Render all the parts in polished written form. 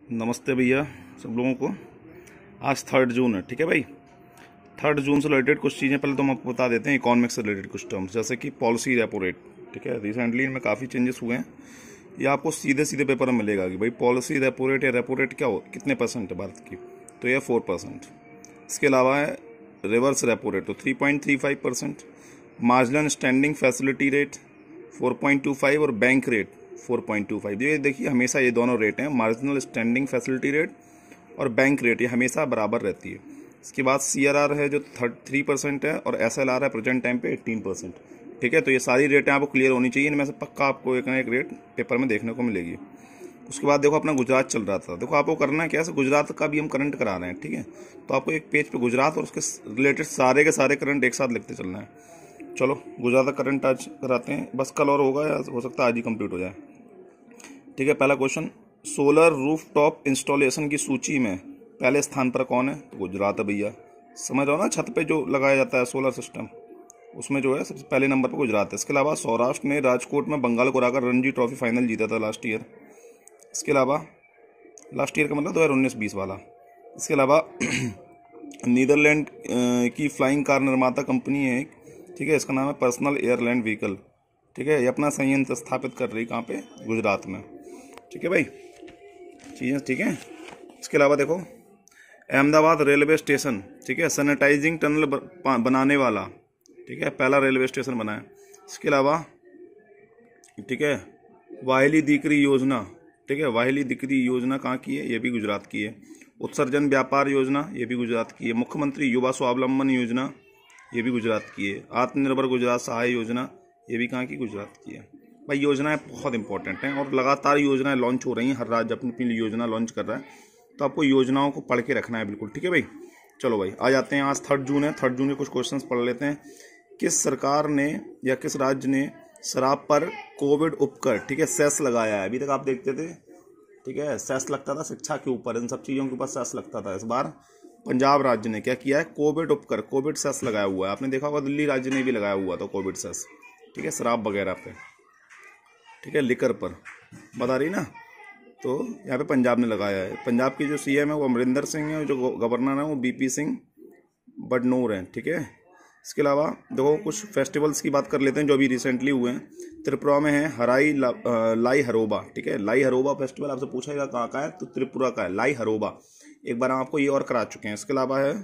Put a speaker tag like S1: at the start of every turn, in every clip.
S1: नमस्ते भैया सब लोगों को। आज 3 जून है, ठीक है भाई। 3 जून से रिलेटेड कुछ चीज़ें पहले तो हम आपको बता देते हैं। इकोनॉमिक्स से रिलेटेड कुछ टर्म्स जैसे कि पॉलिसी रेपो रेट, ठीक है। रिसेंटली इनमें काफ़ी चेंजेस हुए हैं। ये आपको सीधे सीधे पेपर में मिलेगा कि भाई पॉलिसी रेपो रेट या रेपो रेट क्या हो, कितने परसेंट है भारत की, तो यह 4%। इसके अलावा है रिवर्स रेपो रेट, तो 3.35%। मार्जिनल स्टैंडिंग फैसिलिटी रेट 4.25 और बैंक रेट 4.25। ये देखिए हमेशा ये दोनों रेट हैं, मार्जिनल स्टैंडिंग फैसिलिटी रेट और बैंक रेट, ये हमेशा बराबर रहती है। इसके बाद CRR है जो 3% है और SLR है प्रेजेंट टाइम पे 18%, ठीक है। तो ये सारी रेटें आपको क्लियर होनी चाहिए, इनमें से पक्का आपको एक ना एक रेट पेपर में देखने को मिलेगी। उसके बाद देखो अपना गुजरात चल रहा था, देखो आपको करना है क्या है, गुजरात का भी हम करंट करा रहे हैं, ठीक है। तो आपको एक पेज पे गुजरात और उसके रिलेटेड सारे के सारे करंट एक साथ लिखते चलना है। चलो गुजरात का करंट आज कराते हैं, बस कल और होगा या हो सकता है आज ही कंप्लीट हो जाए, ठीक है। पहला क्वेश्चन, सोलर रूफटॉप इंस्टॉलेशन की सूची में पहले स्थान पर कौन है, तो गुजरात है भैया। समझ रहे हो ना, छत पे जो लगाया जाता है सोलर सिस्टम, उसमें जो है सबसे पहले नंबर पर गुजरात है। इसके अलावा सौराष्ट्र ने राजकोट में बंगाल को हराकर रणजी ट्रॉफी फाइनल जीता था लास्ट ईयर। इसके अलावा लास्ट ईयर का मतलब 2019-20 वाला। इसके अलावा नीदरलैंड की फ्लाइंग कार निर्माता कंपनी है एक, ठीक है। इसका नाम है पर्सनल एयरलैंड व्हीकल, ठीक है। ये अपना संयंत्र स्थापित कर रही कहाँ पे, गुजरात में, ठीक है भाई। चीज़ें ठीक है। इसके अलावा देखो अहमदाबाद रेलवे स्टेशन, ठीक है, सैनिटाइजिंग टनल बनाने वाला, ठीक है, पहला रेलवे स्टेशन बना है। इसके अलावा ठीक है वाहिली दीकरी योजना, ठीक है, वाहिली दीकरी योजना कहाँ की है, ये भी गुजरात की है। उत्सर्जन व्यापार योजना, ये भी गुजरात की है। मुख्यमंत्री युवा स्वावलंबन योजना, ये भी गुजरात की है। आत्मनिर्भर गुजरात सहाय योजना, ये भी कहाँ की, गुजरात की है। भाई योजनाएं बहुत इंपॉर्टेंट हैं और लगातार योजनाएं लॉन्च हो रही हैं, हर राज्य अपनी अपनी योजना लॉन्च कर रहा है, तो आपको योजनाओं को पढ़ के रखना है बिल्कुल, ठीक है भाई। चलो भाई आ जाते हैं, आज 3 जून है, 3 जून के कुछ क्वेश्चंस पढ़ लेते हैं। किस सरकार ने या किस राज्य ने शराब पर कोविड उपकर, ठीक है, सेस लगाया है। अभी तक आप देखते थे, ठीक है, सेस लगता था शिक्षा के ऊपर, इन सब चीज़ों के ऊपर सेस लगता था। इस बार पंजाब राज्य ने क्या किया है, कोविड उपकर, कोविड सेस लगाया हुआ है। आपने देखा होगा दिल्ली राज्य ने भी लगाया हुआ था कोविड सेस, ठीक है, शराब वगैरह पे, ठीक है, लिकर पर बता रही ना। तो यहाँ पे पंजाब ने लगाया है। पंजाब की जो CM है वो अमरिंदर सिंह है, जो गवर्नर है वो BP सिंह बडनोर हैं, ठीक है। इसके अलावा देखो कुछ फेस्टिवल्स की बात कर लेते हैं जो अभी रिसेंटली हुए हैं। त्रिपुरा में है लाई हरोबा, ठीक है। लाई हरोबा फेस्टिवल आपसे पूछेगा कहाँ का है, तो त्रिपुरा का है लाई हरोबा। एक बार हम आपको ये और करा चुके हैं। इसके अलावा है,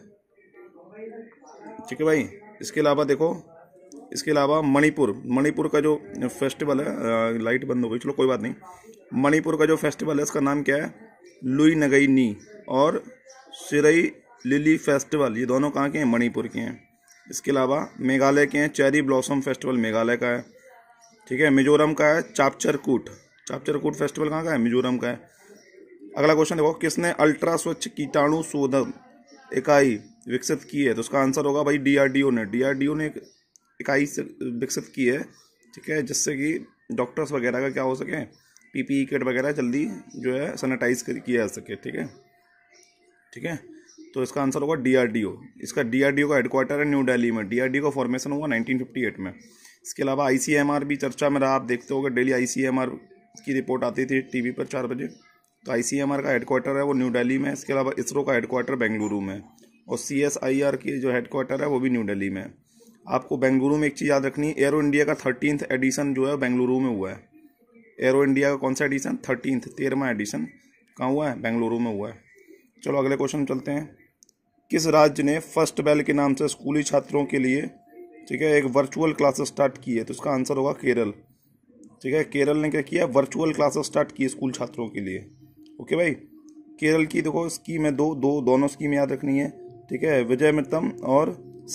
S1: ठीक है भाई। इसके अलावा देखो, इसके अलावा मणिपुर का जो फेस्टिवल है, लाइट बंद हो गई, चलो कोई बात नहीं। मणिपुर का जो फेस्टिवल है इसका नाम क्या है, लुई नगई नी और सिरई लिली फेस्टिवल, ये दोनों कहाँ के हैं, मणिपुर के हैं। इसके अलावा मेघालय के हैं चेरी ब्लॉसम फेस्टिवल, मेघालय का है, ठीक है। मिजोरम का है चापचरकूट फेस्टिवल कहाँ का है, मिजोरम का है। अगला क्वेश्चन देखो, किसने अल्ट्रा स्वच्छ कीटाणु शोधन इकाई विकसित की है, तो उसका आंसर होगा भाई DRDO ने एक इकाई से विकसित की है, ठीक है, जिससे कि डॉक्टर्स वगैरह का क्या हो सके, PPE किट वगैरह जल्दी जो है सैनिटाइज किया जा सके, ठीक है, ठीक है। तो इसका आंसर होगा DRDO। इसका DRDO का हेडक्वार्टर है न्यू दिल्ली में। DRDO का फॉर्मेशन हुआ 1958 में। इसके अलावा ICMR भी चर्चा में रहा, आप देखते होगे डेली ICMR की रिपोर्ट आती थी TV पर 4 बजे। तो ICMR का हेडक्वार्टर है वो न्यू दिल्ली में। इसके अलावा इसरो का हेडक्वार्टर बेंगलुरु में और CSIR की जो हेडक्वार्टर है वो भी न्यू दिल्ली में। आपको बेंगलुरु में एक चीज़ याद रखनी है, एरो इंडिया का 13th एडिशन जो है बेंगलुरु में हुआ है। एरो इंडिया का कौन सा एडिशन, 13वां एडिशन कहाँ हुआ है, बेंगलुरु में हुआ है। चलो अगले क्वेश्चन चलते हैं। किस राज्य ने फर्स्ट बेल के नाम से स्कूली छात्रों के लिए, ठीक है, एक वर्चुअल क्लासेस स्टार्ट की है, तो उसका आंसर होगा केरल, ठीक है। केरल ने क्या किया, वर्चुअल क्लासेस स्टार्ट की स्कूल छात्रों के लिए, ओके भाई। केरल की देखो स्कीम है, दोनों स्कीम याद रखनी है, ठीक है। विजय मित्तम और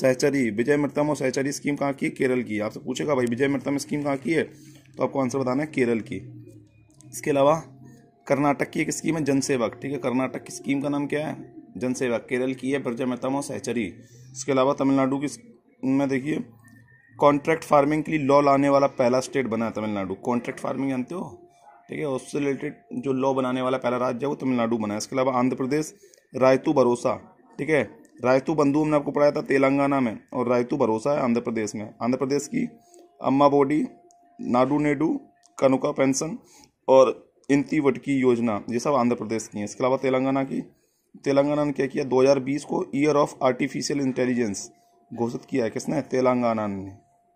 S1: सहचरी स्कीम कहाँ की, केरल की। आपसे पूछेगा भाई विजय मित्तम स्कीम कहाँ की है, तो आपको आंसर बताना है केरल की। इसके अलावा कर्नाटक की एक स्कीम है जनसेवक, ठीक है, कर्नाटक की स्कीम का नाम क्या है, जनसेवक, केरल की है विजय मित्तम और सहचरी। इसके अलावा तमिलनाडु की में देखिए कॉन्ट्रैक्ट फार्मिंग के लिए लॉ लाने वाला पहला स्टेट बना है तमिलनाडु। कॉन्ट्रैक्ट फार्मिंग जानते हो, ठीक है, उससे रिलेटेड जो लॉ बनाने वाला पहला राज्य है वो तमिलनाडु बना है। इसके अलावा आंध्र प्रदेश रायतू भरोसा, ठीक है, रायतू बंधु हमने आपको पढ़ाया था तेलंगाना में और रायतू भरोसा है आंध्र प्रदेश में। आंध्र प्रदेश की अम्मा बोडी, नाडू नेडू, कनुका पेंशन और इंतिवटकी योजना, ये सब आंध्र प्रदेश की है। इसके अलावा तेलंगाना ने क्या किया, 2020 को ईयर ऑफ आर्टिफिशियल इंटेलिजेंस घोषित किया है। किसने? तेलंगाना ने।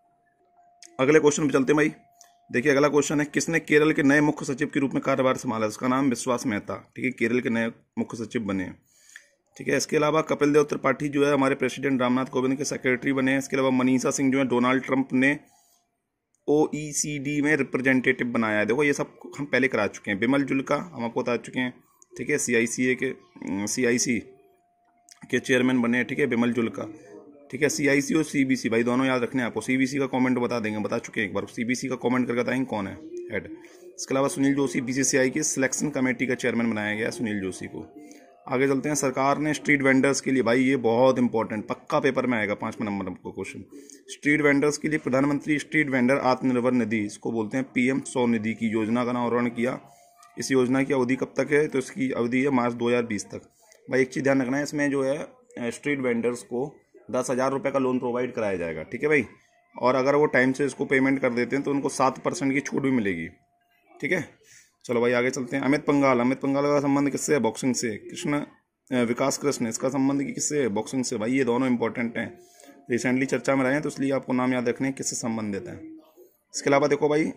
S1: अगले क्वेश्चन पे चलते हैं भाई। देखिए अगला क्वेश्चन है, किसने केरल के नए मुख्य सचिव के रूप में कार्यभार संभाला? उसका नाम विश्वास मेहता, ठीक है, केरल के नए मुख्य सचिव बने हैं, ठीक है। इसके अलावा कपिल देव त्रिपाठी जो है हमारे प्रेसिडेंट रामनाथ कोविंद के सेक्रेटरी बने हैं। इसके अलावा मनीषा सिंह जो है डोनाल्ड ट्रंप ने OECD में रिप्रेजेंटेटिव बनाया है। देखो ये सब हम पहले करा चुके हैं। बिमल जुल्का हम आपको बता चुके हैं, ठीक है, CIC के चेयरमैन बने हैं, ठीक है, बिमल जुल्का, ठीक है। CIC और CBC भाई दोनों याद रखने हैं आपको। CBC का कमेंट बता देंगे, बता चुके हैं एक बार। CBC का कमेंट करके बताएंगे कौन है हेड। इसके अलावा सुनील जोशी BCCI की सिलेक्शन कमेटी का चेयरमैन बनाया गया है सुनील जोशी को। आगे चलते हैं। सरकार ने स्ट्रीट वेंडर्स के लिए, भाई ये बहुत इंपॉर्टेंट, पक्का पेपर में आएगा 5वें नंबर को क्वेश्चन। स्ट्रीट वेंडर्स के लिए प्रधानमंत्री स्ट्रीट वेंडर आत्मनिर्भर निधि, इसको बोलते हैं PM 100 निधि की योजना का अनावरण किया। इस योजना की अवधि कब तक है? तो इसकी अवधि है मार्च 2020 तक। भाई एक चीज़ ध्यान रखना है, इसमें जो है स्ट्रीट वेंडर्स को 10,000 रुपये का लोन प्रोवाइड कराया जाएगा, ठीक है भाई। और अगर वो टाइम से इसको पेमेंट कर देते हैं तो उनको 7% की छूट भी मिलेगी, ठीक है। चलो भाई आगे चलते हैं। अमित पंघाल का संबंध किससे है? बॉक्सिंग से। विकास कृष्ण, इसका संबंध किससे है? बॉक्सिंग से। भाई ये दोनों इंपॉर्टेंट हैं, रिसेंटली चर्चा में रहे हैं, तो इसलिए आपको नाम याद रखने किससे संबंधित है। इसके अलावा देखो भाई,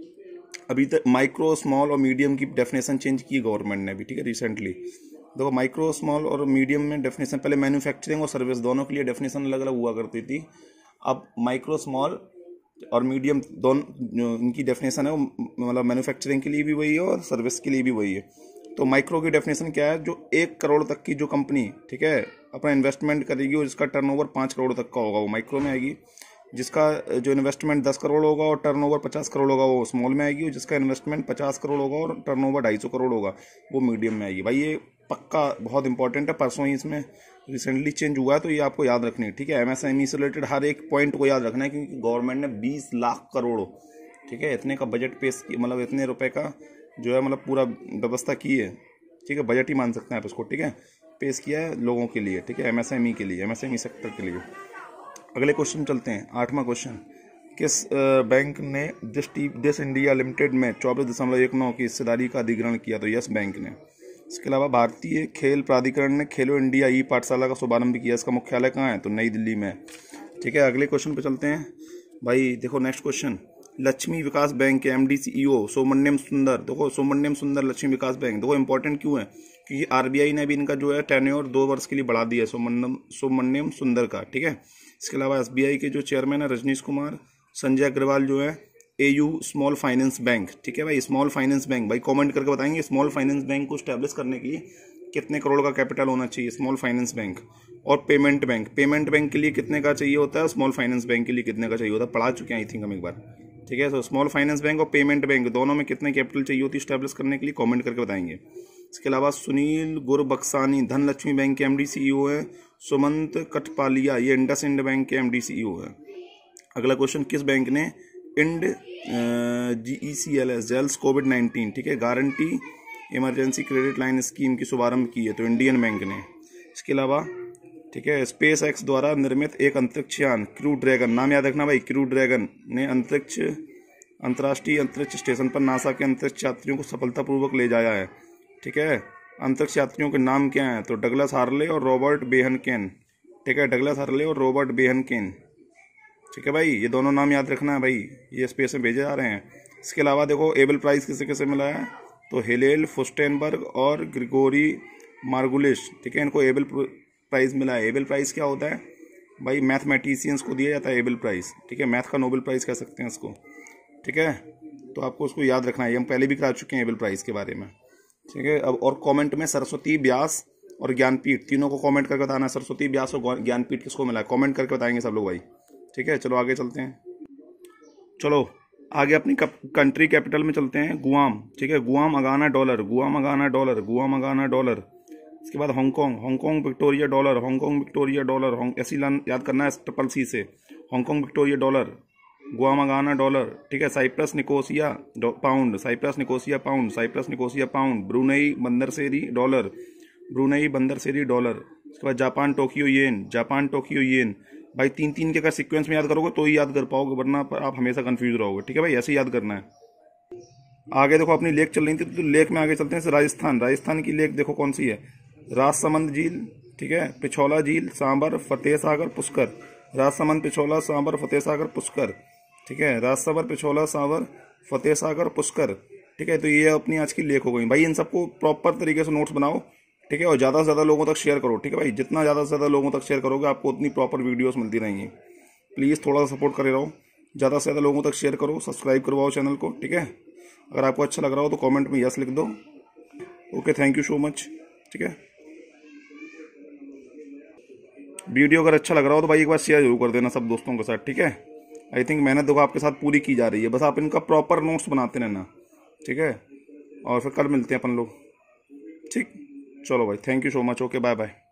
S1: अभी तक माइक्रो स्मॉल और मीडियम की डेफिनेशन चेंज की गवर्नमेंट ने अभी, ठीक है, रिसेंटली। देखो माइक्रो स्मॉल और मीडियम में डेफिनेशन, पहले मैन्युफैक्चरिंग और सर्विस दोनों के लिए डेफिनेशन अलग अलग हुआ करती थी। अब माइक्रो स्मॉल और मीडियम दोनों इनकी डेफिनेशन है, मतलब मैन्युफैक्चरिंग के लिए भी वही है और सर्विस के लिए भी वही है। तो माइक्रो की डेफिनेशन क्या है? जो 1 करोड़ तक की जो कंपनी, ठीक है, अपना इन्वेस्टमेंट करेगी और जिसका टर्नओवर 5 करोड़ तक का होगा वो माइक्रो में आएगी। जिसका जो इन्वेस्टमेंट 10 करोड़ होगा और टर्नओवर 50 करोड़ होगा वो स्मॉल में आएगी। और जिसका इन्वेस्टमेंट 50 करोड़ होगा और टर्नओवर 250 करोड़ होगा वो मीडियम में आएगी। भाई ये पक्का बहुत इंपॉर्टेंट है, परसों ही इसमें रिसेंटली चेंज हुआ है, तो ये आपको याद रखनी है, ठीक है। MSME से रिलेटेड हर एक पॉइंट को याद रखना है, क्योंकि गवर्नमेंट ने 20 लाख करोड़, ठीक है, इतने का बजट पेश किया, मतलब इतने रुपए का जो है मतलब पूरा व्यवस्था की है, ठीक है, बजट ही मान सकते हैं आप इसको, ठीक है, पेश किया है लोगों के लिए, ठीक है, MSME के लिए, MSME सेक्टर के लिए। अगले क्वेश्चन चलते हैं। 8वां क्वेश्चन, किस बैंक ने डिश इंडिया लिमिटेड में 24.19 की हिस्सेदारी का अधिग्रहण किया? तो यस बैंक ने। इसके अलावा भारतीय खेल प्राधिकरण ने खेलो इंडिया पाठशाला का शुभारंभ किया। इसका मुख्यालय कहाँ है? तो नई दिल्ली में, ठीक है। अगले क्वेश्चन पे चलते हैं भाई। देखो next question, Lakshmi Vilas bank के MD CEO सुब्रमण्यम सुंदर। देखो सुब्रमण्यम सुंदर लक्ष्मी विकास बैंक, देखो इंपॉर्टेंट क्यों है? क्योंकि RBI ने भी इनका जो है टेन्योर 2 वर्ष के लिए बढ़ा दिया है सुब्रमण्यम सुंदर का, ठीक है। इसके अलावा SBI के जो चेयरमैन है रजनीश कुमार, संजय अग्रवाल जो है AU स्मॉल फाइनेंस बैंक, ठीक है भाई, स्मॉल फाइनेंस बैंक। भाई कमेंट करके बताएंगे स्मॉल फाइनेंस बैंक को स्टैब्लिश करने के लिए कितने करोड़ का कैपिटल होना चाहिए स्मॉल फाइनेंस बैंक। और पेमेंट बैंक के लिए कितने का चाहिए होता है, स्मॉल फाइनेंस बैंक के लिए कितने का चाहिए होता है, पढ़ा चुके हैं आई थिंक हम एक बार, ठीक है। तो स्मॉल फाइनेंस बैंक और पेमेंट बैंक दोनों में कितने कैपिटल चाहिए होती है स्टैब्लिश करने के लिए, कमेंट करके बताएंगे। इसके अलावा सुनील गुरबक्सानी धनलक्ष्मी बैंक के MD CEO है। सुमंत कठपालिया ये इंडसइंड बैंक के MD CEO है। अगला क्वेश्चन, किस बैंक ने GECLS कोविड-19, ठीक है, guarantee emergency credit line scheme की शुभारंभ की है? तो इंडियन बैंक ने। इसके अलावा, ठीक है, स्पेस एक्स द्वारा निर्मित एक अंतरिक्ष यान क्रू ड्रैगन, नाम याद रखना भाई, क्रू ड्रैगन ने अंतर्राष्ट्रीय अंतरिक्ष स्टेशन पर नासा के अंतरिक्ष यात्रियों को सफलतापूर्वक ले जाया है, ठीक है। अंतरिक्ष यात्रियों के नाम क्या हैं? तो डगलस हार्ले और रॉबर्ट बेहनकेन, ठीक है, डगलस हार्ले और रॉबर्ट बेहनकेन, ठीक है भाई, ये दोनों नाम याद रखना है भाई, ये स्पेस में भेजे जा रहे हैं। इसके अलावा देखो एबल प्राइज किसे किसे मिला है? तो हेलेल फुस्टेनबर्ग और ग्रिगोरी मार्गुलिस, ठीक है, इनको एबल प्राइज मिला है। एबल प्राइज क्या होता है भाई? मैथमेटिशियंस को दिया जाता है एबल प्राइज, ठीक है, मैथ का नोबेल प्राइज कह सकते हैं इसको, ठीक है। तो आपको उसको याद रखना है, हम पहले भी करा चुके हैं एबल प्राइज के बारे में, ठीक है। अब और कमेंट में सरस्वती, व्यास और ज्ञानपीठ तीनों को कमेंट करके बताना है, सरस्वती, व्यास और ज्ञानपीठ किसको मिला है, कमेंट करके बताएंगे सब लोग भाई, ठीक है। चलो आगे चलते हैं। चलो आगे अपनी कंट्री कैपिटल में चलते हैं, गुआम, ठीक है, Guam Agana dollar, Guam Agana dollar, Guam Agana dollar. इसके बाद Hong Kong Victoria dollar, Hong Kong Victoria dollar, ऐसी याद करना है CCC से, Hong Kong Victoria dollar, Guam Agana dollar, ठीक है। Cyprus Nicosia pound, Cyprus Nicosia pound, Cyprus Nicosia pound. Brunei Bandar Seri dollar, Brunei Bandar Seri dollar. इसके बाद Japan Tokyo yen, Japan Tokyo yen. भाई 3-3 के अगर सीक्वेंस में याद करोगे तो ही याद कर पाओगे, वरना पर आप हमेशा कंफ्यूज रहोगे, ठीक है भाई, ऐसे याद करना है। आगे देखो अपनी लेक चल रही थी, तो लेक में आगे चलते हैं। राजस्थान, राजस्थान की लेक देखो कौन सी है, राजसमंद झील, ठीक है, पिछौला झील, सांबर, फतेह सागर, पुष्कर। राजसमंद, पिछौला, सांबर, फतेह सागर, पुष्कर, ठीक है, राजसमंद, पिछौला, सांबर, फतेह सागर, पुष्कर, ठीक है। तो ये अपनी आज की लेक हो गई भाई। इन सबको प्रॉपर तरीके से नोट्स बनाओ, ठीक है, और ज़्यादा से ज़्यादा लोगों तक शेयर करो, ठीक है भाई। जितना ज़्यादा से ज़्यादा लोगों तक शेयर करोगे आपको उतनी प्रॉपर वीडियोस मिलती रहेंगी। प्लीज़ थोड़ा सा सपोर्ट करे रहो, ज़्यादा से ज़्यादा लोगों तक शेयर करो, सब्सक्राइब करवाओ चैनल को, ठीक है। अगर आपको अच्छा लग रहा हो तो कमेंट में यस लिख दो। Okay, thank you so much, ठीक है। वीडियो अगर अच्छा लग रहा हो तो भाई एक बार शेयर जरूर कर देना सब दोस्तों के साथ, ठीक है। आई थिंक मेहनत देखो आपके साथ पूरी की जा रही है, बस आप इनका प्रॉपर नोट्स बनाते रहना, ठीक है। और फिर कल मिलते हैं अपन लोग, ठीक। चलो भाई, thank you so much, okay, bye bye.